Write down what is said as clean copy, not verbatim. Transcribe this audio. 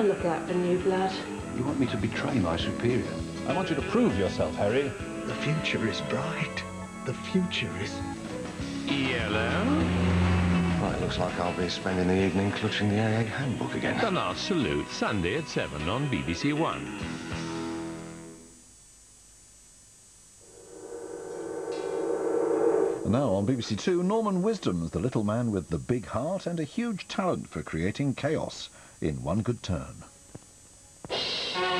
don't look like the new blood. You want me to betray my superior? I want you to prove yourself, Harry. The future is bright. The future is... Yellow. Well, it looks like I'll be spending the evening clutching the AA handbook again. The Last Salute, Sunday at 7 on BBC One. Now on BBC Two, Norman Wisdom's the little man with the big heart and a huge talent for creating chaos in one good turn.